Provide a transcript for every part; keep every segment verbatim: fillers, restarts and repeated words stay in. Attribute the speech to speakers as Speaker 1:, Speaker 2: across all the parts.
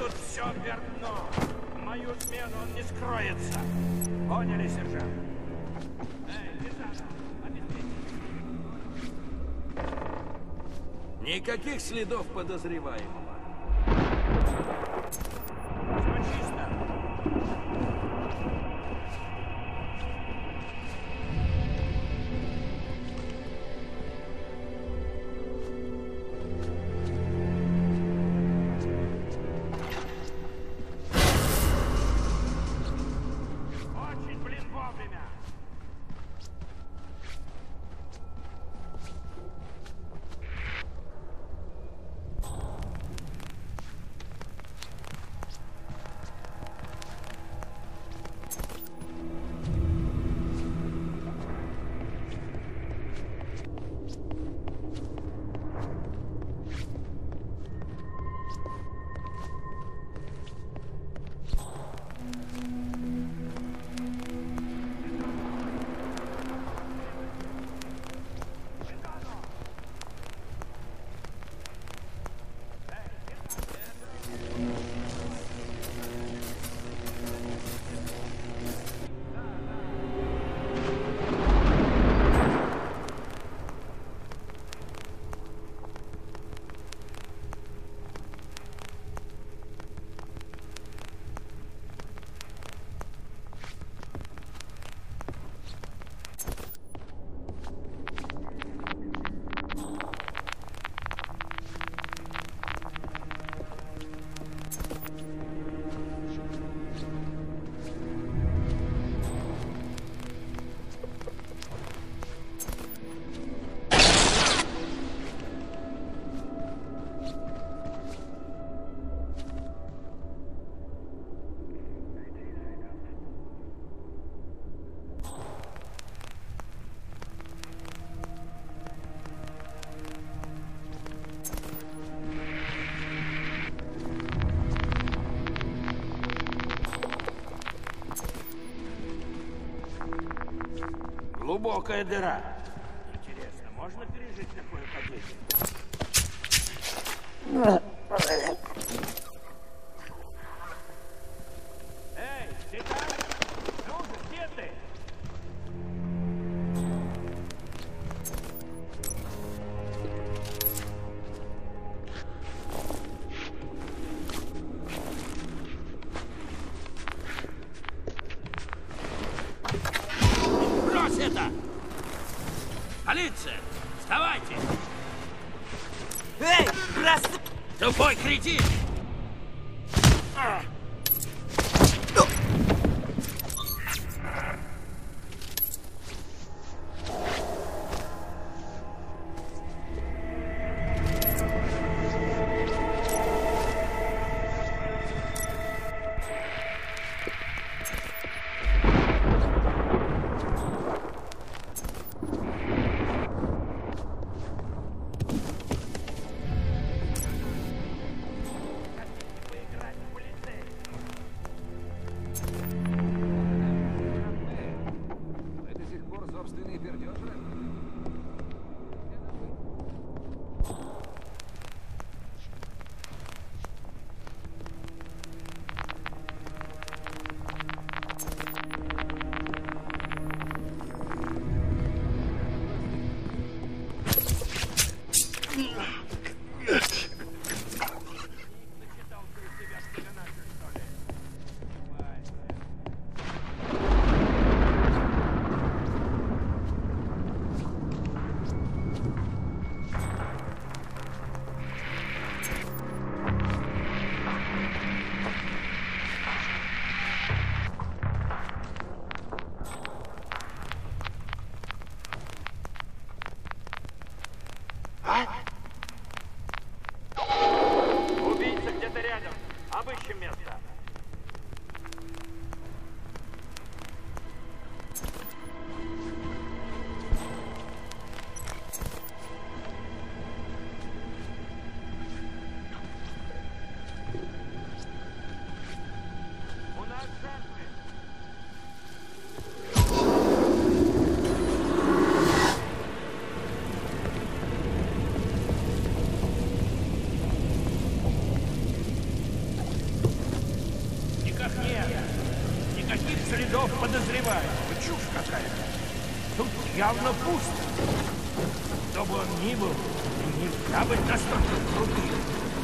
Speaker 1: тут все вверх дном. В мою смену он не скроется. Поняли, сержант? Эй, Бизанов, обеспечьте.
Speaker 2: Никаких следов подозреваемого.
Speaker 1: Все чисто. Глубокая дыра. Интересно, можно пережить такое падение? Эй, ты там? Ну же, где ты? Брось это! Полиция! Вставайте!
Speaker 3: Эй, раз...
Speaker 1: Тупой кретин! Убийца где-то рядом. Обыщем место. У нас жертвы. следов подозреваемого. Чушь какая-то. Тут явно пусто. Кто бы он ни был, нельзя быть настолько крутым.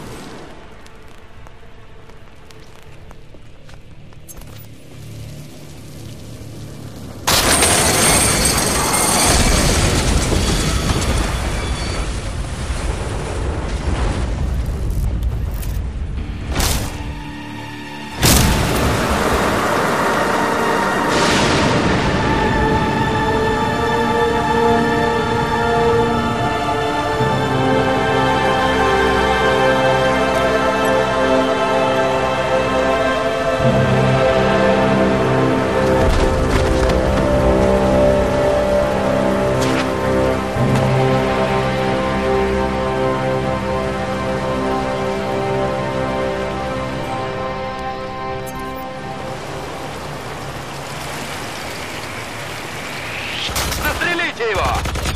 Speaker 3: Застрелите его!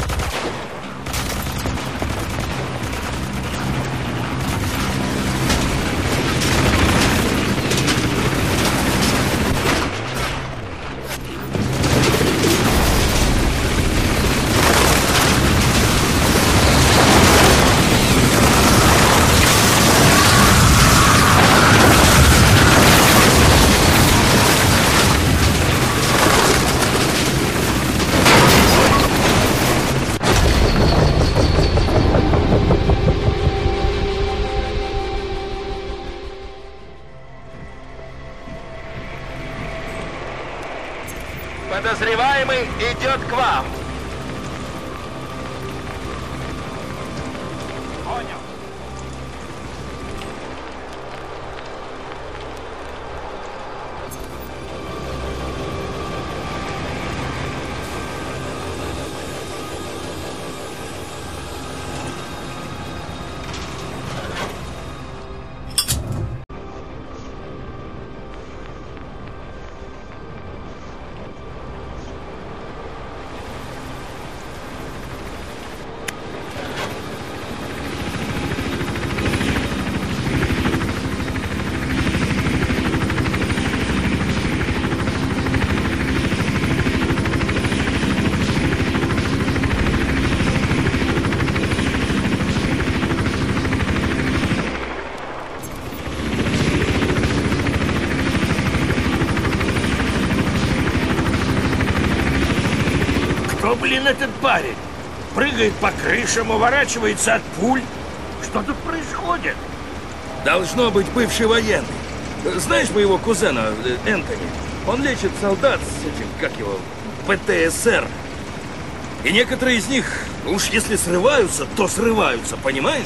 Speaker 3: Подозреваемый идет к вам.
Speaker 1: Понял. Кто, блин, этот парень? Прыгает по крышам, уворачивается от пуль. Что тут происходит?
Speaker 2: Должно быть бывший военный. Знаешь моего кузена, э, Энтони? Он лечит солдат с этим, как его, Пэ Тэ Эс Эр. И некоторые из них, уж если срываются, то срываются, понимаешь?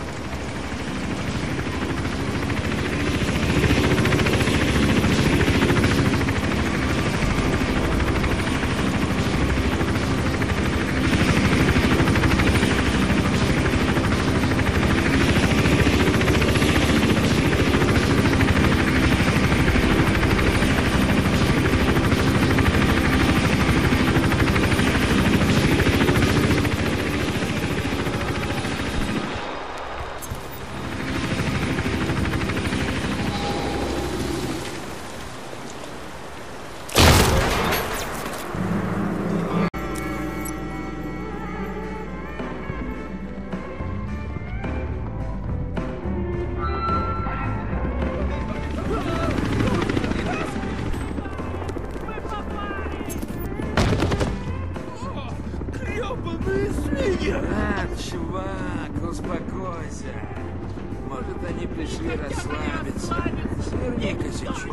Speaker 2: А, чувак, успокойся. Может, они пришли расслабиться. Сверни косячок.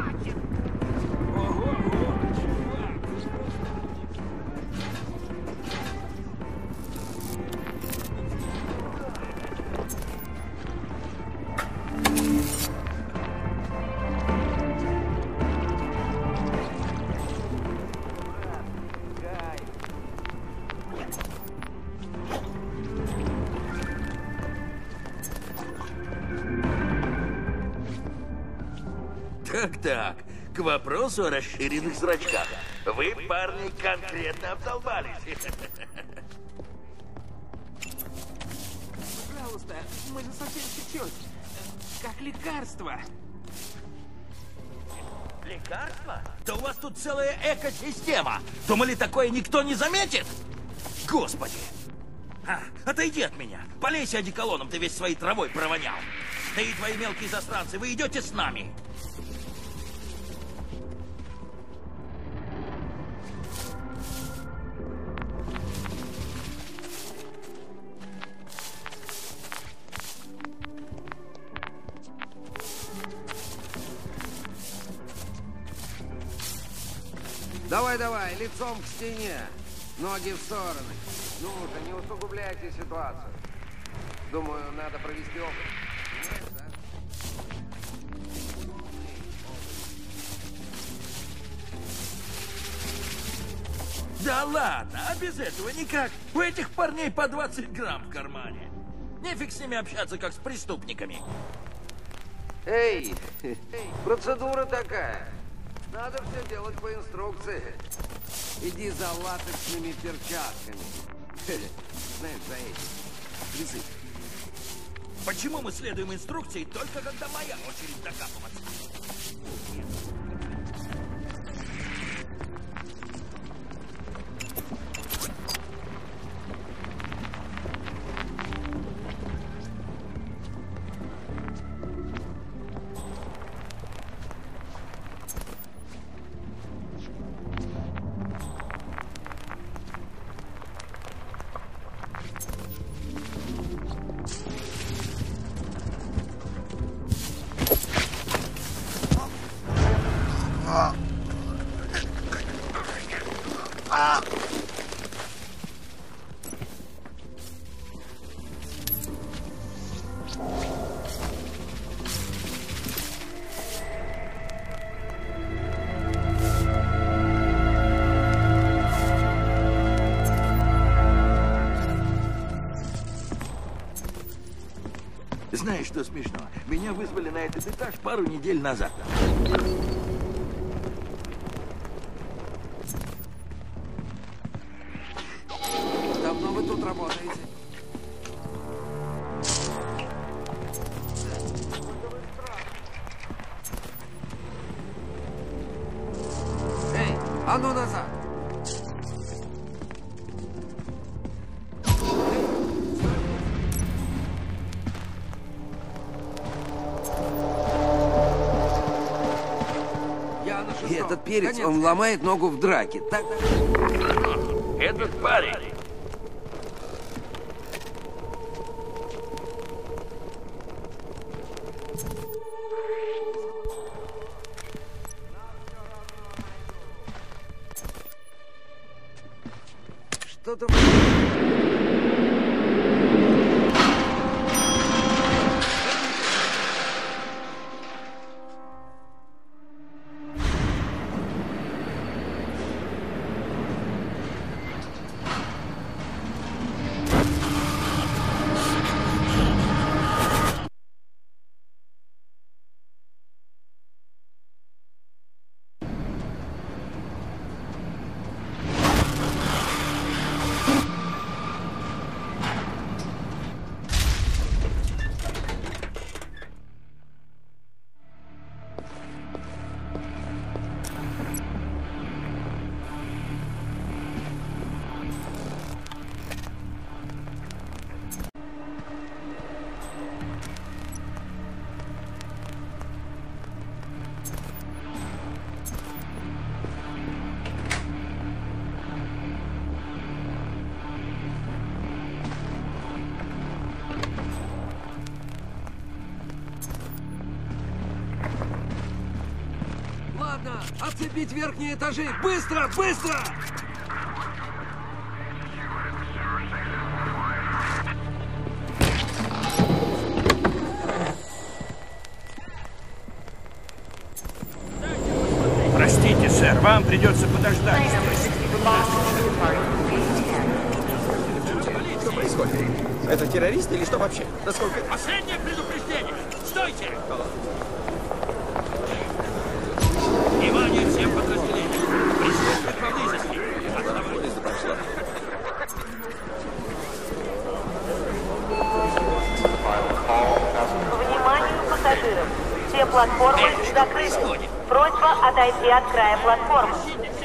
Speaker 2: Ого, ого, чувак. Так-так, к вопросу о расширенных зрачках. Вы, парни, конкретно обдолбались.
Speaker 4: Пожалуйста, мы же совсем чуть-чуть. Как лекарство.
Speaker 2: Лекарства? Да у вас тут целая экосистема. Думали, такое никто не заметит? Господи! А, отойди от меня. Полейся одеколоном, ты весь своей травой провонял. Ты и твои мелкие засранцы, вы идете с нами.
Speaker 4: Давай, давай, лицом к стене. Ноги в стороны. Ну же, не усугубляйте ситуацию. Думаю, надо провести опыт. Нет, да?
Speaker 2: Да ладно, а без этого никак. У этих парней по двадцать грамм в кармане. Нефиг с ними общаться, как с преступниками.
Speaker 4: Эй, эй, процедура такая. Надо все делать по инструкции. Иди за латексными перчатками. Знаешь, за эти. Призыв.
Speaker 2: Почему мы следуем инструкции только когда моя очередь докапываться? Знаешь, что смешно? Меня вызвали на этот этаж пару недель назад.
Speaker 4: Давно вы тут работаете? Эй, а ну назад! И этот перец, он ломает ногу в драке. Так...
Speaker 2: Этот парень.
Speaker 4: Что-то... Ладно, отцепить верхние этажи! Быстро, быстро!
Speaker 1: Простите, сэр, вам придется подождать.
Speaker 5: Что происходит? Это террорист или что вообще? Насколько...
Speaker 2: Последнее предупреждение! Стойте! Внимание всем подразделениям! Присутствует поблизости!
Speaker 5: Поезд прошла.
Speaker 6: Вниманию пассажиров! Все платформы закрыты. Просьба отойти от края платформы.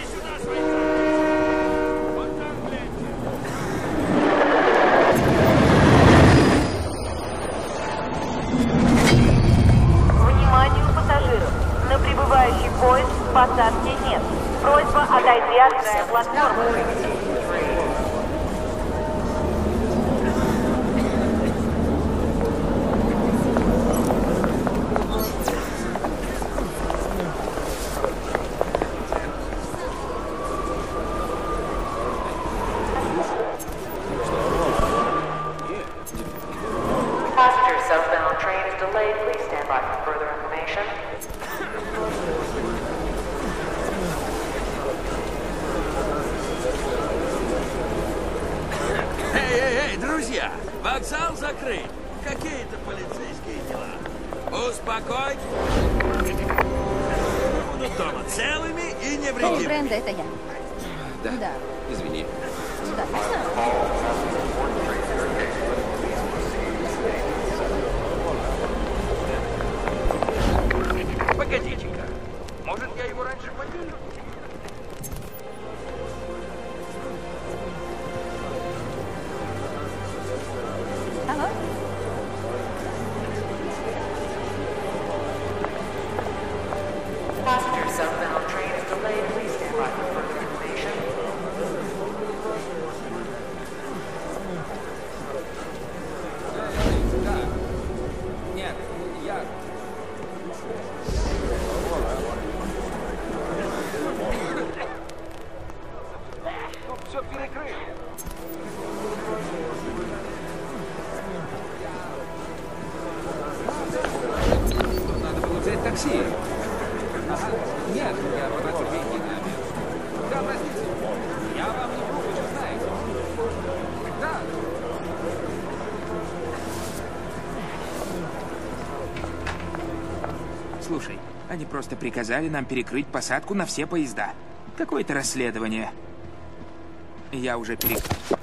Speaker 6: Вниманию пассажиров. На прибывающий поезд посадки нет. Просьба отойти от края платформы.
Speaker 7: Passenger southbound train is delayed. Please stand by for further information.
Speaker 2: Эй, эй, эй, друзья! Вокзал закрыт. Какие-то полицейские дела. Успокойтесь. Будут дома целыми и
Speaker 8: Эй,
Speaker 2: невредимыми.
Speaker 8: Бренда, это я.
Speaker 5: Да?
Speaker 8: Да.
Speaker 5: Извини.
Speaker 8: Да, я знаю.
Speaker 2: Погодите-ка. Может, я его раньше побил?
Speaker 8: Алло?
Speaker 7: Passenger southbound train is delayed. Please stand by for further information.
Speaker 5: Нет, я...
Speaker 4: Все перекрыли.
Speaker 5: Надо было взять такси. Ага. Нет, я потратил деньги на обед. Да, простите. Я вам не вру, вы же знаете. Да.
Speaker 9: Слушай, они просто приказали нам перекрыть посадку на все поезда. Какое-то расследование. Я уже перек...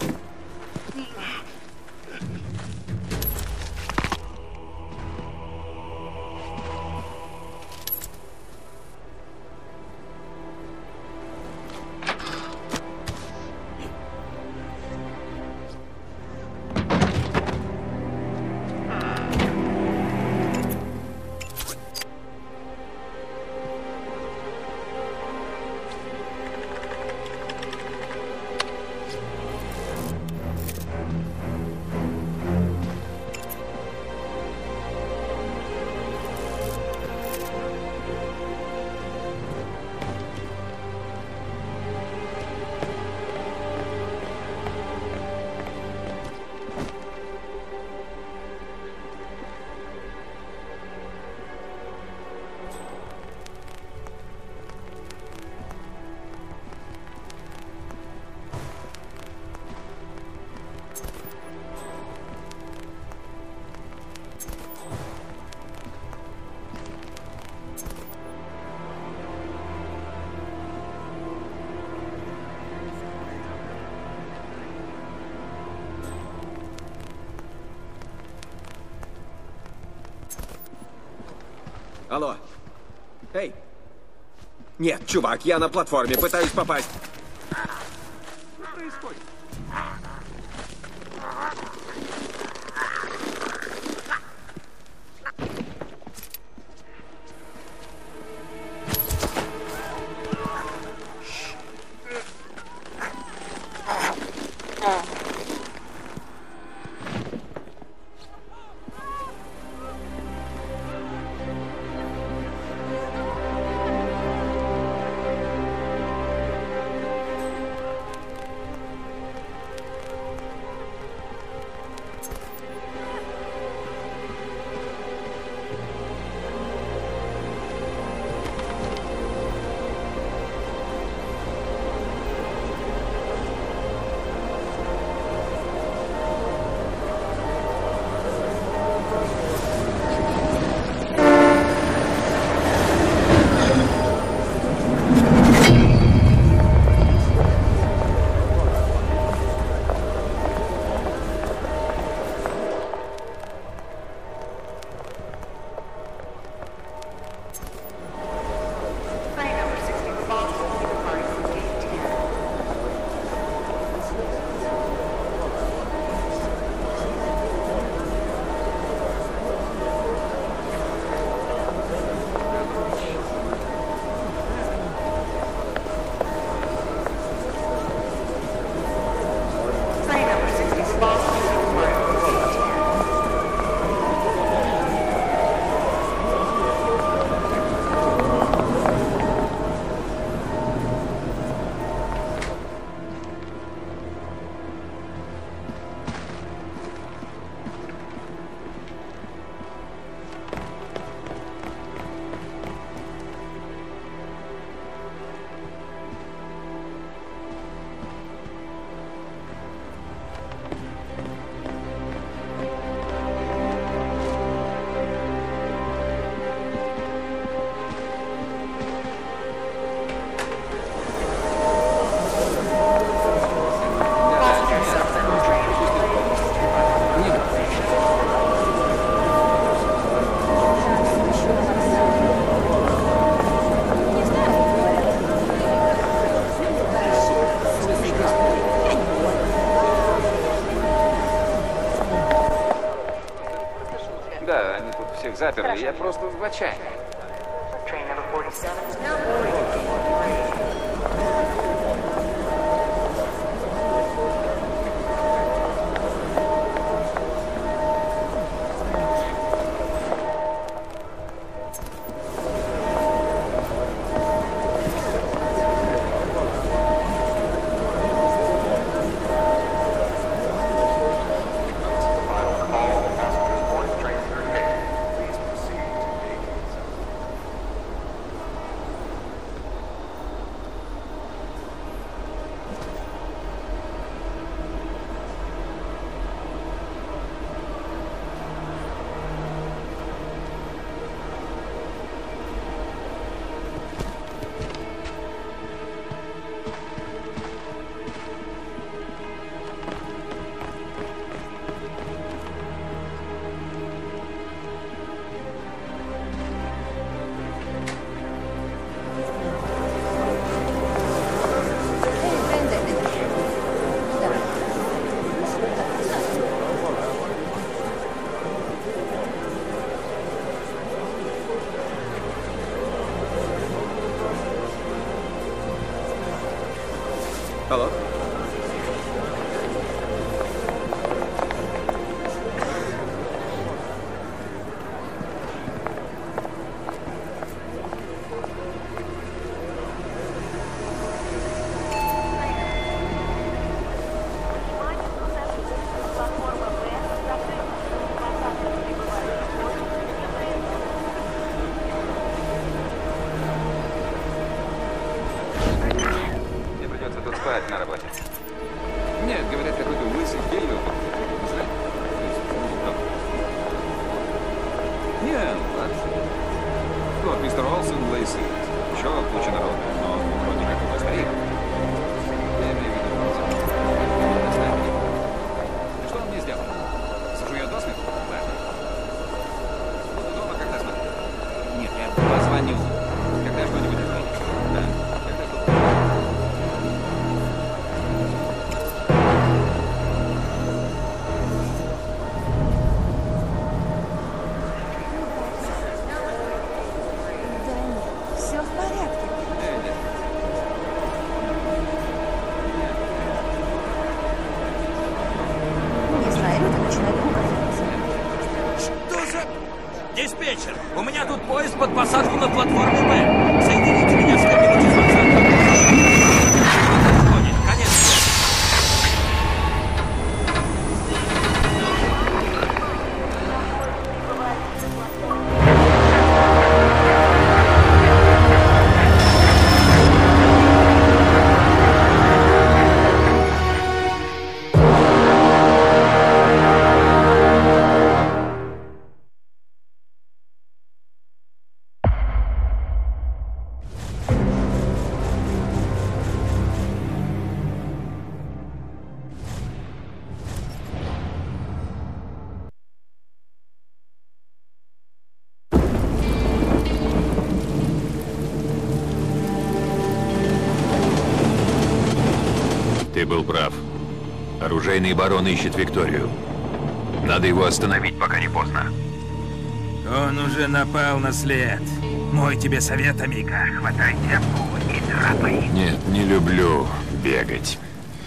Speaker 5: Алло. Эй. Нет, чувак, я на платформе, пытаюсь попасть.
Speaker 9: Что происходит?
Speaker 5: они тут всех заперли, я просто в отчаянии.
Speaker 7: Train number forty-seven is now boarding.
Speaker 5: Алло?
Speaker 6: Платформа Б закрыта. Посадка на прибывающий поезд не производится.
Speaker 5: Мне придется тут спать на работе. Нет, говорят, какой-то лысый гелио. Не знаю. Нет, ладно. Вот, мистер Олсен, Лейси. Еще куча народа, но вроде как его стоит. Я имею в виду, не знаю. И что он мне сделал? Зажует до смерти? Да. Буду дома, когда смогу. Нет, я позвоню. Когда что-нибудь изменится. Да. Когда что-то.
Speaker 8: Все в порядке. Не знаю, люди начинают пугаться.
Speaker 2: Что за... Диспетчер, у меня тут поезд под посадку на платформе Б. Соедините меня с кем-нибудь из вокзала. Подходит, конец.
Speaker 10: Ты был прав. Оружейный барон ищет Викторию. Надо его остановить, пока не поздно.
Speaker 9: Он уже напал на след. Мой тебе совет, Амика. Хватай девку и драпай.
Speaker 10: Нет, не люблю бегать.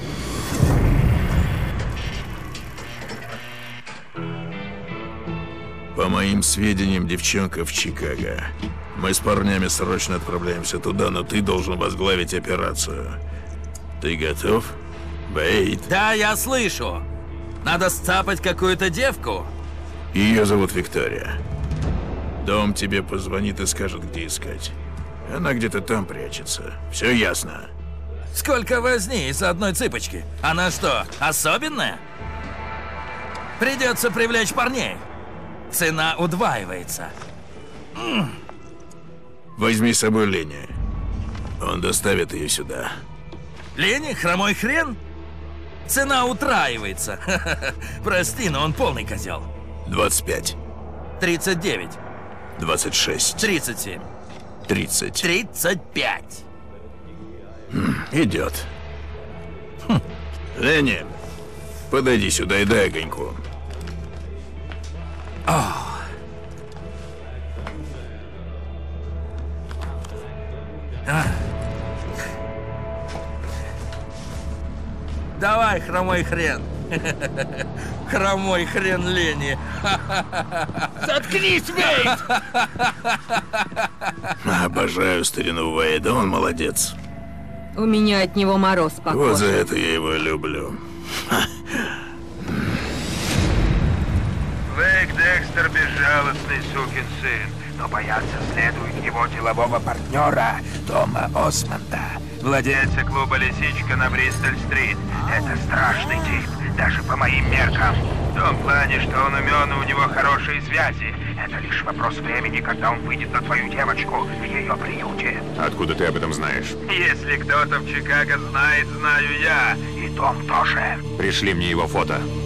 Speaker 11: По моим сведениям, девчонка в Чикаго. Мы с парнями срочно отправляемся туда, но ты должен возглавить операцию. Ты готов, Бейт?
Speaker 2: Да, я слышу. Надо сцапать какую-то девку.
Speaker 11: Ее зовут Виктория. Дом тебе позвонит и скажет, где искать. Она где-то там прячется. Все ясно.
Speaker 2: Сколько возни из одной цыпочки? Она что, особенная? Придется привлечь парней. Цена удваивается. М.
Speaker 11: Возьми с собой Ленни. Он доставит ее сюда.
Speaker 2: Ленни, хромой хрен? Цена утраивается. Прости, но он полный козел.
Speaker 11: двадцать пять.
Speaker 2: тридцать девять.
Speaker 11: двадцать шесть.
Speaker 2: тридцать семь.
Speaker 11: тридцать.
Speaker 2: тридцать пять.
Speaker 11: Хм, идет. Хм. Ленни, подойди сюда и дай огоньку.
Speaker 2: О, Давай, хромой хрен. Хромой хрен Лени.
Speaker 3: Заткнись, Вейд!
Speaker 11: Обожаю старину Вейда, он молодец.
Speaker 12: У меня от него мороз по коже.
Speaker 11: Вот за это я его люблю.
Speaker 3: Вейк Декстер безжалостный сукин сын, но бояться следует его делового партнера Тома Осмонда, владельца клуба «Лисичка» на Бристоль-стрит. Это страшный тип, даже по моим меркам. В том плане, что он умен и у него хорошие связи. Это лишь вопрос времени, когда он выйдет на твою девочку в ее приюте.
Speaker 10: Откуда ты об этом знаешь?
Speaker 3: Если кто-то в Чикаго знает, знаю я. И Том тоже.
Speaker 10: Пришли мне его фото.